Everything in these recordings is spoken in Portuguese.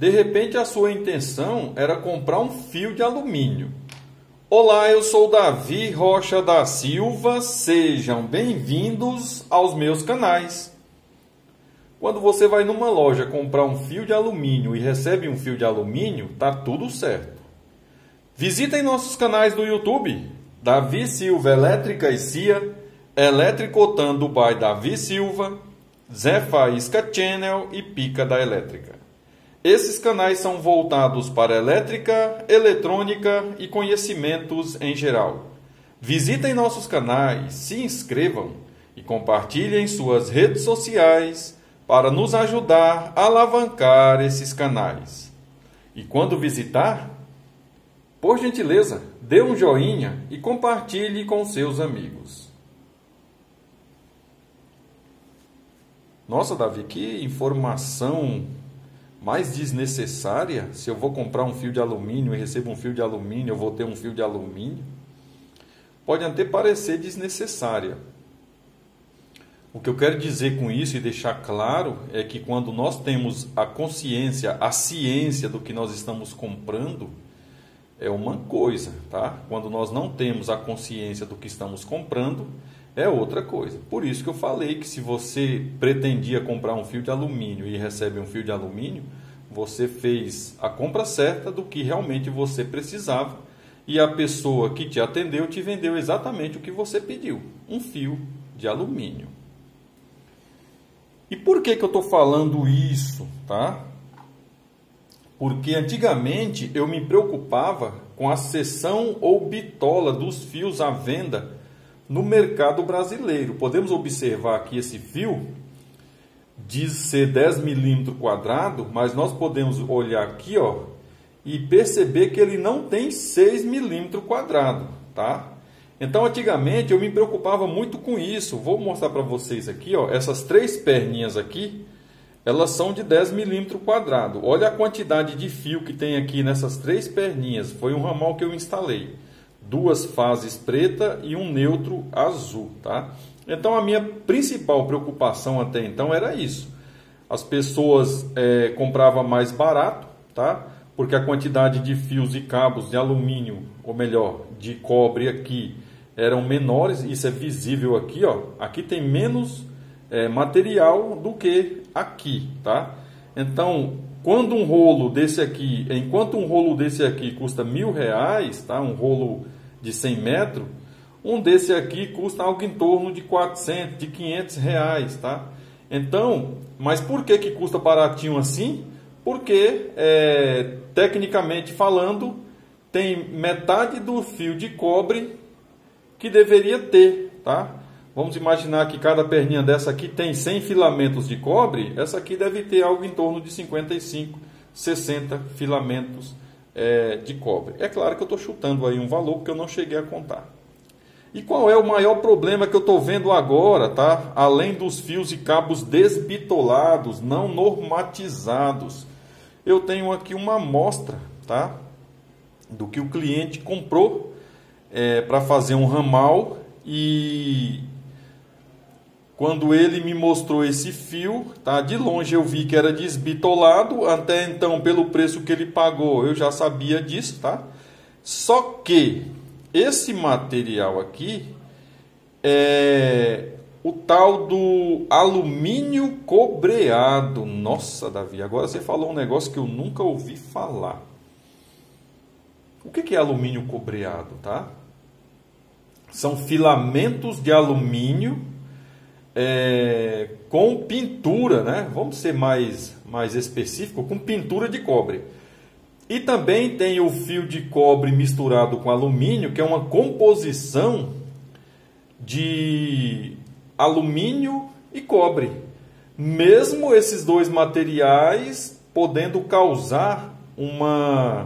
De repente a sua intenção era comprar um fio de alumínio. Olá, eu sou Davi Rocha da Silva, sejam bem-vindos aos meus canais. Quando você vai numa loja comprar um fio de alumínio e recebe um fio de alumínio, tá tudo certo. Visitem nossos canais do YouTube, Davi Silva Elétrica e CIA, Eletricotando by Davi Silva, Zé Faísca Channel e Pica da Elétrica. Esses canais são voltados para elétrica, eletrônica e conhecimentos em geral. Visitem nossos canais, se inscrevam e compartilhem suas redes sociais para nos ajudar a alavancar esses canais. E quando visitar, por gentileza, dê um joinha e compartilhe com seus amigos. Nossa, Davi, que informação mais desnecessária. Se eu vou comprar um fio de alumínio e recebo um fio de alumínio, eu vou ter um fio de alumínio. Pode até parecer desnecessária. O que eu quero dizer com isso e deixar claro é que quando nós temos a consciência, a ciência do que nós estamos comprando, é uma coisa, tá? Quando nós não temos a consciência do que estamos comprando, é outra coisa. Por isso que eu falei que se você pretendia comprar um fio de alumínio e recebe um fio de alumínio, você fez a compra certa do que realmente você precisava e a pessoa que te atendeu te vendeu exatamente o que você pediu, um fio de alumínio. E por que eu estou falando isso, tá? Porque antigamente eu me preocupava com a seção ou bitola dos fios à venda no mercado brasileiro. Podemos observar aqui esse fio, diz ser 10 milímetros quadrados, mas nós podemos olhar aqui, ó, e perceber que ele não tem 6 milímetros quadrados, tá? Então, antigamente eu me preocupava muito com isso. Vou mostrar para vocês aqui, ó, essas três perninhas aqui, elas são de 10 milímetros quadrados. Olha a quantidade de fio que tem aqui nessas três perninhas. Foi um ramal que eu instalei. Duas fases preta e um neutro azul, tá? Então a minha principal preocupação até então era isso. As pessoas compravam mais barato, tá? Porque a quantidade de fios e cabos de alumínio, ou melhor, de cobre aqui, eram menores. Isso é visível aqui, ó. Aqui tem menos material do que aqui, tá? Então, enquanto um rolo desse aqui custa R$1.000, tá? Um rolo de 100 metros, um desse aqui custa algo em torno de 400, de 500 reais, tá? Então, mas por que custa baratinho assim? Porque, tecnicamente falando, tem metade do fio de cobre que deveria ter, tá? Vamos imaginar que cada perninha dessa aqui tem 100 filamentos de cobre, essa aqui deve ter algo em torno de 55, 60 filamentos de cobre. É claro que eu estou chutando aí um valor porque eu não cheguei a contar. E qual é o maior problema que eu estou vendo agora, tá? Além dos fios e cabos desbitolados, não normatizados, eu tenho aqui uma amostra, tá? Do que o cliente comprou para fazer um ramal. E quando ele me mostrou esse fio, tá? De longe eu vi que era desbitolado. Até então, pelo preço que ele pagou, eu já sabia disso, tá? Só que esse material aqui é o tal do alumínio cobreado. Nossa, Davi, agora você falou um negócio que eu nunca ouvi falar. O que é alumínio cobreado, tá? São filamentos de alumínio com pintura, né? Vamos ser mais específico, com pintura de cobre. E também tem o fio de cobre misturado com alumínio, que é uma composição de alumínio e cobre. Mesmo esses dois materiais podendo causar uma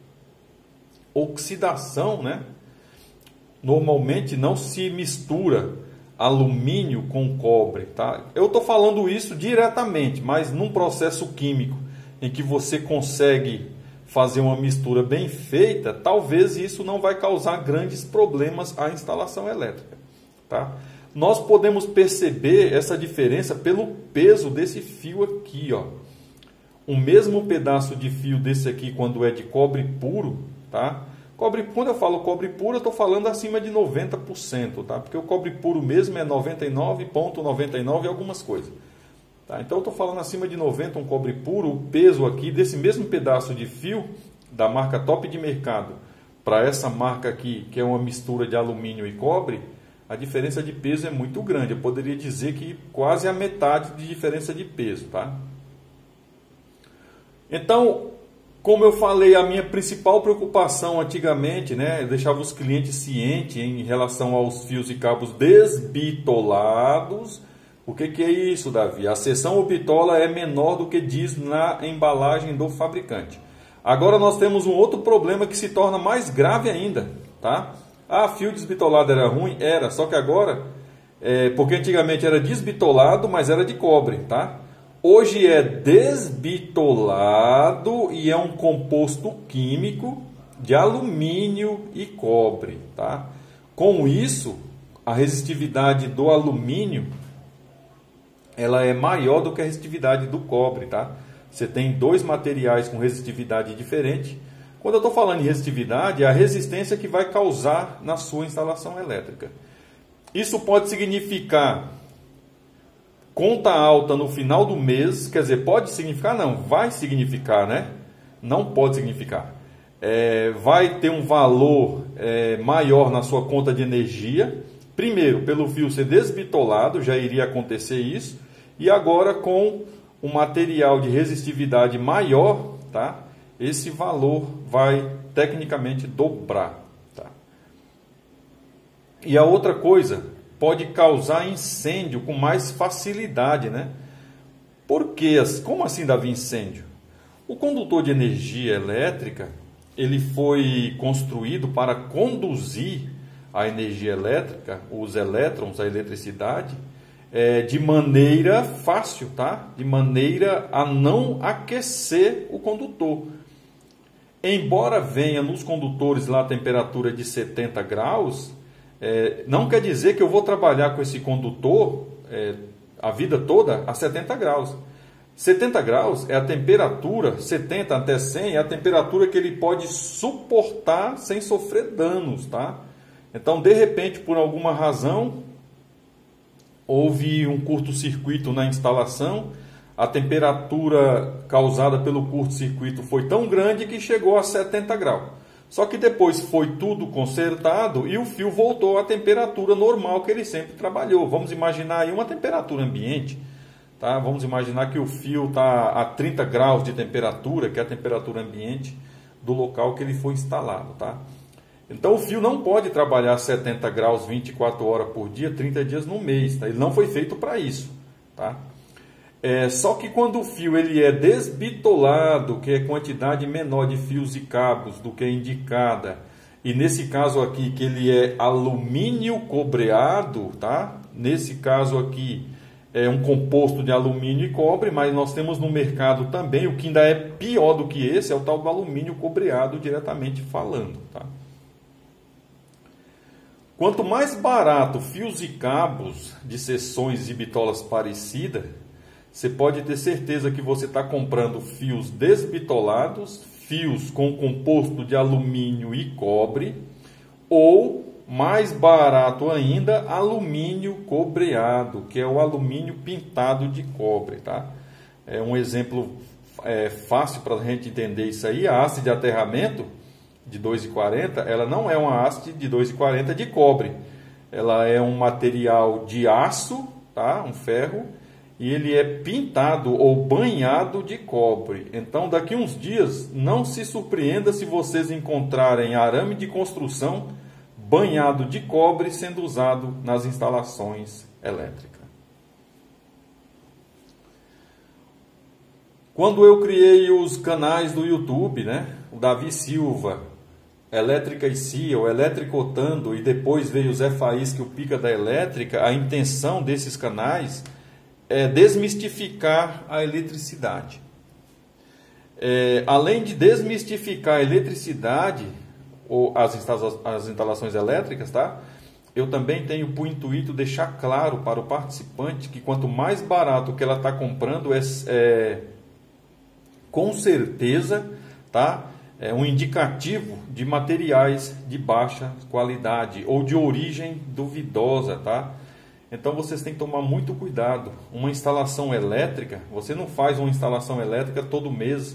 oxidação, né? Normalmente não se mistura alumínio com cobre, tá? Eu estou falando isso diretamente, mas num processo químico em que você consegue fazer uma mistura bem feita, talvez isso não vai causar grandes problemas à instalação elétrica, tá? Nós podemos perceber essa diferença pelo peso desse fio aqui, ó. o mesmo pedaço de fio desse aqui quando é de cobre puro, tá? Quando eu falo cobre puro, eu estou falando acima de 90%, tá? Porque o cobre puro mesmo é 99,99 e algumas coisas. Tá? Então eu estou falando acima de 90, um cobre puro, o peso aqui desse mesmo pedaço de fio da marca top de mercado para essa marca aqui, que é uma mistura de alumínio e cobre, a diferença de peso é muito grande. Eu poderia dizer que quase a metade de diferença de peso, tá? Então, como eu falei, a minha principal preocupação antigamente, né, eu deixava os clientes cientes em relação aos fios e cabos desbitolados. O que é isso, Davi? A seção ou bitola é menor do que diz na embalagem do fabricante. Agora nós temos um outro problema que se torna mais grave ainda, tá? Ah, fio desbitolado era ruim? Era, só que agora, porque antigamente era desbitolado, mas era de cobre, tá? Hoje é desbitolado e é um composto químico de alumínio e cobre, tá? Com isso, a resistividade do alumínio ela é maior do que a resistividade do cobre, tá? Você tem dois materiais com resistividade diferente. Quando eu estou falando em resistividade, é a resistência que vai causar na sua instalação elétrica. Isso pode significar conta alta no final do mês, quer dizer, pode significar? Não, vai significar, né? Não pode significar. Vai ter um valor maior na sua conta de energia. Primeiro, pelo fio ser desbitolado, já iria acontecer isso. E agora, com um material de resistividade maior, tá? Esse valor vai tecnicamente dobrar. Tá? E a outra coisa, pode causar incêndio com mais facilidade, né? Por quê? Como assim, Davi, incêndio? O condutor de energia elétrica, ele foi construído para conduzir a energia elétrica, os elétrons, a eletricidade, de maneira fácil, tá? De maneira a não aquecer o condutor. Embora venha nos condutores lá a temperatura de 70 graus, não quer dizer que eu vou trabalhar com esse condutor a vida toda a 70 graus. 70 graus é a temperatura, 70 até 100 é a temperatura que ele pode suportar sem sofrer danos, tá? Então, de repente, por alguma razão, houve um curto-circuito na instalação, a temperatura causada pelo curto-circuito foi tão grande que chegou a 70 graus. Só que depois foi tudo consertado e o fio voltou à temperatura normal que ele sempre trabalhou. Vamos imaginar aí uma temperatura ambiente, tá? Vamos imaginar que o fio está a 30 graus de temperatura, que é a temperatura ambiente do local que ele foi instalado, tá? Então o fio não pode trabalhar a 70 graus 24 horas por dia, 30 dias no mês, tá? Ele não foi feito para isso, tá? Só que quando o fio ele é desbitolado, que é quantidade menor de fios e cabos do que é indicada, e nesse caso aqui que ele é alumínio cobreado, tá? Nesse caso aqui é um composto de alumínio e cobre, mas nós temos no mercado também, o que ainda é pior do que esse, é o tal do alumínio cobreado diretamente falando, tá? Quanto mais barato fios e cabos de seções e bitolas parecidas, você pode ter certeza que você está comprando fios desbitolados, fios com composto de alumínio e cobre, ou, mais barato ainda, alumínio cobreado, que é o alumínio pintado de cobre. Tá? É um exemplo fácil para a gente entender isso aí. A haste de aterramento de 2,40, ela não é uma haste de 2,40 de cobre. Ela é um material de aço, tá? Um ferro, e ele é pintado ou banhado de cobre. Então, daqui uns dias, não se surpreenda se vocês encontrarem arame de construção banhado de cobre sendo usado nas instalações elétricas. Quando eu criei os canais do YouTube, né? O Davi Silva, Elétrica e Cia, o Eletricotando, e depois veio o Zé Faísca, o Pica da Elétrica, a intenção desses canais é desmistificar a eletricidade. Além de desmistificar a eletricidade, ou as instalações elétricas, tá? Eu também tenho por intuito deixar claro para o participante que quanto mais barato que ela está comprando com certeza, tá? É um indicativo de materiais de baixa qualidade ou de origem duvidosa, tá? Então vocês têm que tomar muito cuidado. Uma instalação elétrica, você não faz uma instalação elétrica todo mês.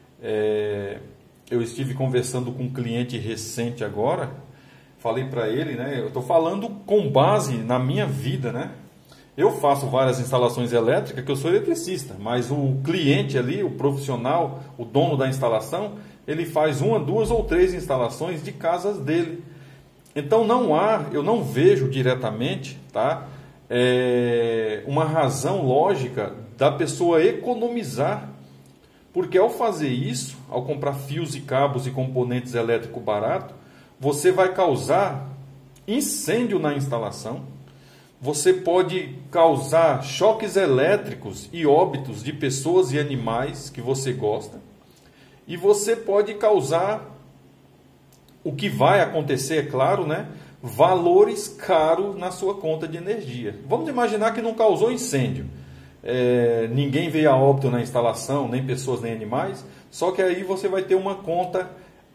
Eu estive conversando com um cliente recente agora, falei para ele, né? Eu estou falando com base na minha vida, né? Eu faço várias instalações elétricas, que eu sou eletricista, mas o cliente ali, o profissional, o dono da instalação, ele faz 1, 2 ou 3 instalações de casas dele. Então eu não vejo diretamente, tá? Uma razão lógica da pessoa economizar, porque ao fazer isso, ao comprar fios e cabos e componentes elétricos baratos, você vai causar incêndio na instalação. Você pode causar choques elétricos e óbitos de pessoas e animais que você gosta. E você pode causar, o que vai acontecer, é claro, né? Valores caros na sua conta de energia. Vamos imaginar que não causou incêndio. Ninguém veio a óbito na instalação, nem pessoas, nem animais. Só que aí você vai ter uma conta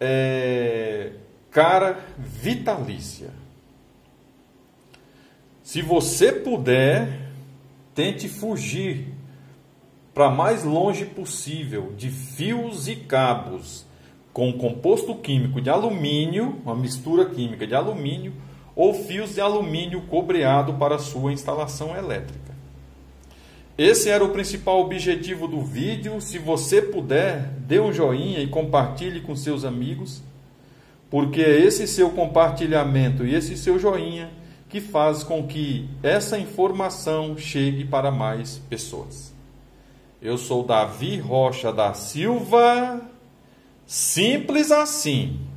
cara vitalícia. Se você puder, tente fugir para mais longe possível de fios e cabos com composto químico de alumínio, uma mistura química de alumínio, ou fios de alumínio cobreado para a sua instalação elétrica. Esse era o principal objetivo do vídeo. Se você puder, dê um joinha e compartilhe com seus amigos, porque é esse seu compartilhamento e esse seu joinha que faz com que essa informação chegue para mais pessoas. Eu sou Davi Rocha da Silva, simples assim.